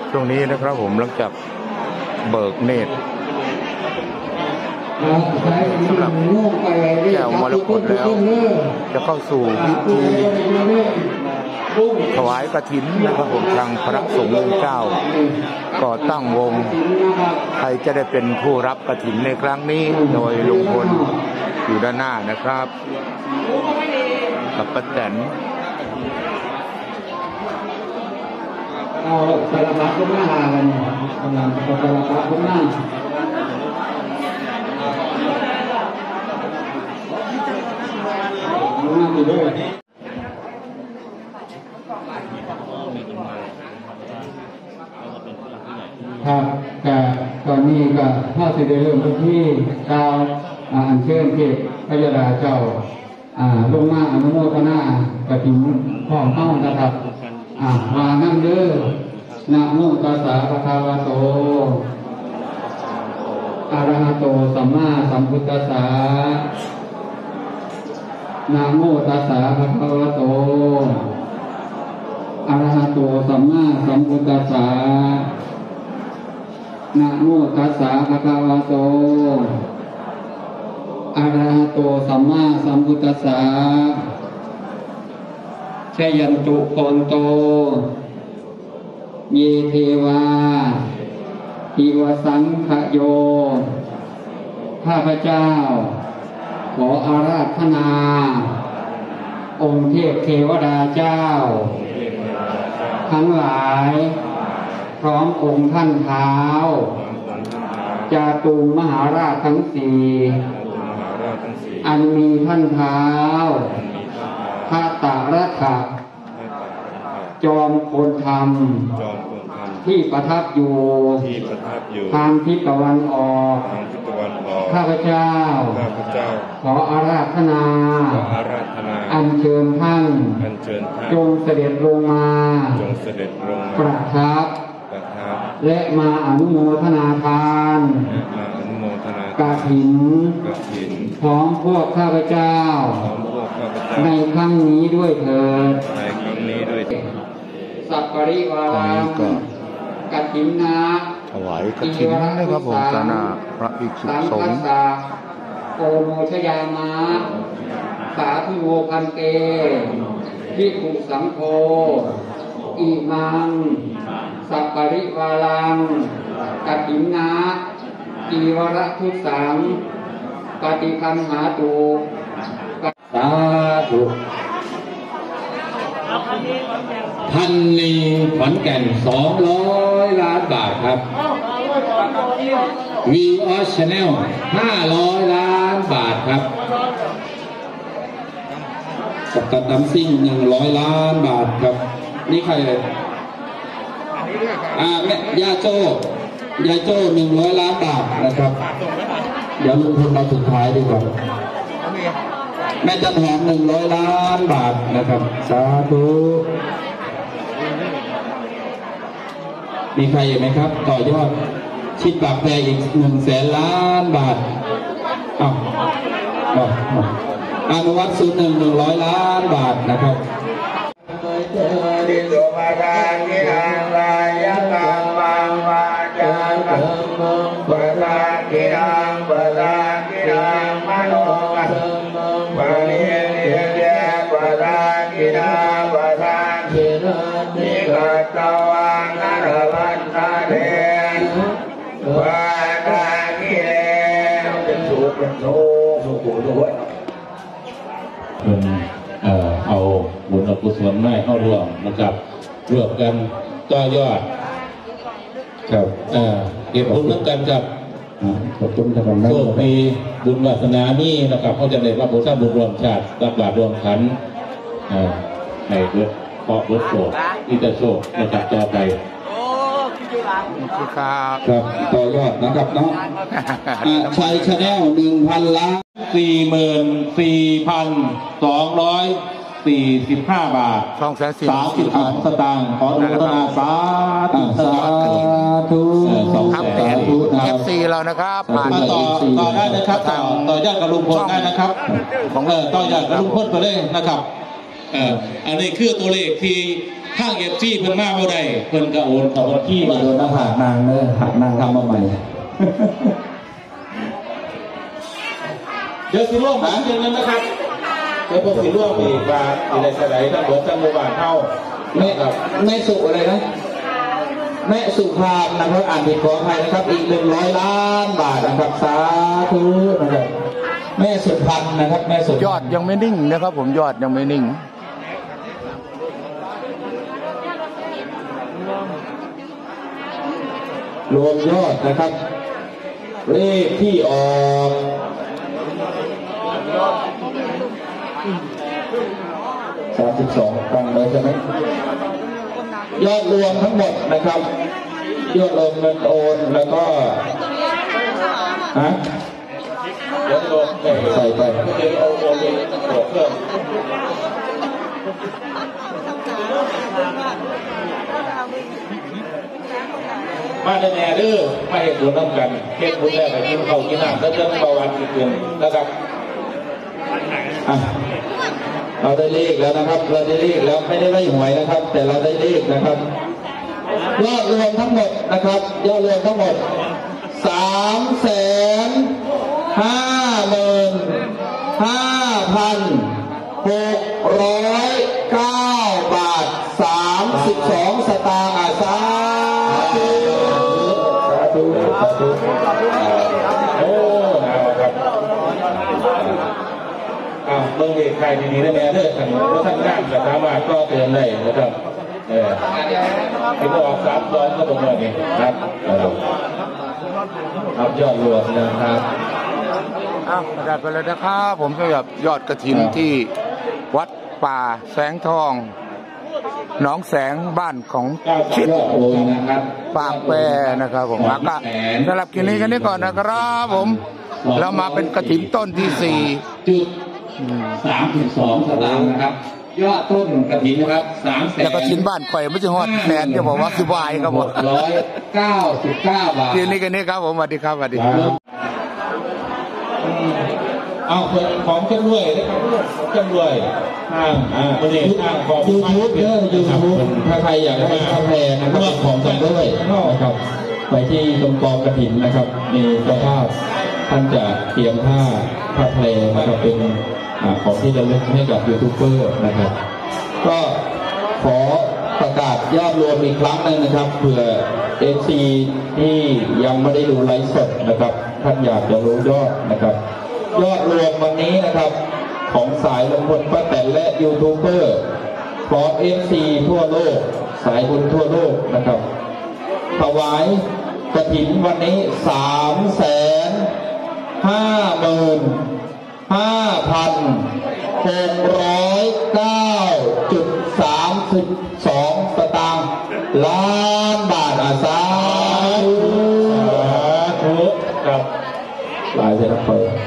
ช่วงนี้นะครับผมหลังจากเบิกเนตรสำหรับแก้วมรกตแล้วจะเข้าสู่พิธีถวายกฐินนะครับผมทางพระสงฆ์เจ้าก็ตั้งวงใครจะได้เป็นผู้รับกฐินในครั้งนี้โดยลุงพลอยู่ด้านหน้านะครับกับป้าแตนเอาสารพัดขึ้นหน้ากันกำลังสารพัดขึ้นหน้าดีด้วยครับแต่ตอนนี้ก็ถ้าจะได้เริ่มที่ดาวอัญเชิญเทพพยาดาเจ้าลงมาอนุโมทนากฐินพร้อมเข้านะครับมานั่งเด้อนะโมตัสสะภะคะวะโตอะระหะโตสัมมาสัมพุทธัสสะนะโมตัสสะภะคะวะโตอะระหะโตสัมมาสัมพุทธัสสะนะโมตัสสะภะคะวะโตอะระหะโตสัมมาสัมพุทธัสสะชยันตุโคนโตเยเทวาทิวสังขโยข้าพเจ้าขออาราธนาองค์เทพเทวดาเจ้าทั้งหลายพร้อมองค์ท่านเท้าจาตุมหาราชทั้งสี่อันมีท่านเท้าพระตรัสขะจอมพลธรรมที่ประทับอยู่ทางทิศตะวันออกข้าพเจ้าขออาราธนาอัญเชิญท่านจงเสด็จลงมาประทับและมาอนุโมทนาทานกฐินของพวกข้าพเจ้าในครั้งนี้ด้วยเถิดสัพปริวารังกฐินนาถวายกฐินนะครับผมต่อหน้าพระภิกษุสงฆ์โอโมชยามะสาธุโวพันเตภิกขุสังโฆอิมังสัพปริวารังกฐินนาจีวรทุสังปฏิคันหาตุสาธุพันลีขอนแก่น200 ล้านบาทครับวีออสชาแนล500 ล้านบาทครับกับกระตำซิ่ง100 ล้านบาทครับนี่ใครเลยแม่ยาโจ้100 ล้านบาทนะครับเดี๋ยวลุงพลเราสุดท้ายดีกว่าแม่จันหอม100 ล้านบาทนะครับสาธุมีใครอยู่ไหมครับต่อยอดชิดปากแพรอีก100,000 ล้านบาทอนุวัตศูนย์100 ล้านบาทนะครับดิโสมาทานกิรังวายกังวังวาจากังปะทานกิรังปะทานกิรังมโนกังปะเรียนเรียนแยกปะทานกิรังปะทานกิรังนิกัตตวังนรวันตาเดนปะทานกิเลนเป็นสุขด้วยเอาบุญกุศลให้เข้าร่วมนะครับร่วมกันต่อยอดครับเก็บบุญร่วมกันกับโชคดีบุญวาสนานี่นะครับเขาจะได้รับบุญสร้างบุญรวมชาติรับบาตรรวมขันในเรื่องเพราะบุญโชคที่จะโชคนะครับต่อไปครับต่อยอดนะครับเนาะชัยชาแนล1,000 ล้าน 44,245 บาท32 สตางค์ขออนุโมทนาสาธุครับFC เรานะครับมาต่อได้นะครับต่อยอดกับลุงพลได้นะครับต่อยอดกับลุงพลไปเลยนะครับอันนี้คือตัวเลขที่ข้างเอฟซีเพิ่นมาเมื่อใดเพิ่นก็โอนเข้าบัญชีโดนหน้าผากนางเลยหักนางทำมาใหม่เดี๋ยวสิร่วมกันนึงนะครับเดี๋ยวพวกสิร่วมอีกว่าอะไรสลายทั้งหมดทั้งหมู่บ้านเท่าแม่สุอะไรนะแม่สุภาพนะครับอ่านผิดขออภัยนะครับอีก100 ล้านบาทนะครับสาธุนะครับแม่สุพรรณนะครับแม่สุยอดยังไม่นิ่งนะครับผมยอดยังไม่นิ่งรวมยอดนะครับเลขที่ออก32ฟังเลยใช่ไหมยอดรวมทั้งหมดนะครับยอดรวมเงินโอนแล้วก็ฮะเดี๋ยวโอนใส่ไปเดี๋ยวเอาโอนไปตรวจเพิ่มมาแน่ๆเด้อมาเห็นบุญน้ำกันเฮ็ดบุญแล้วไปกินข้าวกินน้ำแล้วเรื่องเบาหวานอีกเดือนนะครับเราได้เลขแล้วนะครับเราได้เลขแล้วไม่ได้ไล่หวยนะครับ แต่เราได้เลขนะครับยอดรวมทั้งหมดนะครับยอดรวมทั้งหมด355,609 บาท32 สตางค์สาธุสาธุสาธุโอ้นะครับเมืองเอกไทยทีนี้ได้แน่เด้อท่านผู้ท่านงานกับสามารถก็เตือนได้นะครับที่ออก300ก็ตรงนี้ครับครับยอดรวมนะครับประกาศไปเลยนะครับผมสำหรับยอดกฐินที่วัดป่าแสงทองหนองแสงบ้านของชิดปากแปรนะครับผมแล้วก็สำหรับคลิปนี้กันนี้ก่อนนะครับผมเรามาเป็นกฐินต้นที่ 4.32 สตางค์นะครับยอดต้นกฐินนะครับ300,000 แล้วกฐินบ้านข่อยไม่ใช่ฮอดแสนจะบอกว่าคือวายครับผม 199 บาทคลิปนี้กันนี้ครับผมสวัสดีครับสวัสดีครับเอาของจำรวยนะครับจำรวยประเด็นของ YouTube เยอะ YouTube ถ้าใครอยากได้ผ้าแพรนะครับของจำรวยนะครับไปที่ตรงกองกฐินนะครับมีเจ้าภาพท่านจะเตรียมผ้าแพรนะครับเป็นของที่ระลึกให้กับยูทูบเบอร์นะครับก็ขอประกาศยอดรวมอีกครั้งนึงนะครับเผื่อ FC ที่ยังไม่ได้ดูไลฟ์สดนะครับท่านอยากจะรู้ยอดนะครับยอดรวมวันนี้นะครับของสายลุงพลป้าแตนและยูทูบเบอร์พร้อม FC ทั่วโลกสายบุญทั่วโลกนะครับถวายกฐินวันนี้355,609.32 สตางค์ล้านบาทสาธุครับหลายเสียแล้ว